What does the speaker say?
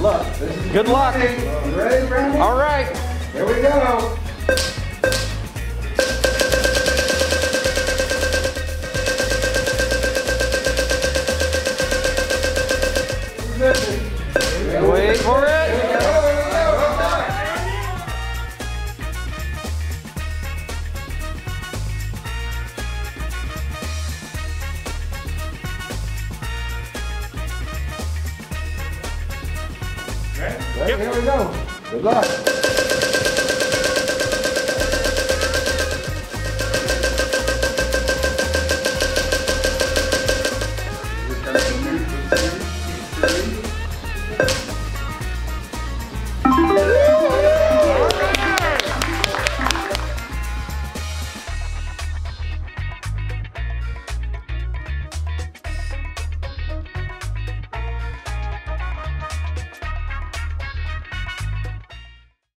luck. Good luck. You ready, Brandy? All right. Here we go. Wait for it. Here we go. Good luck.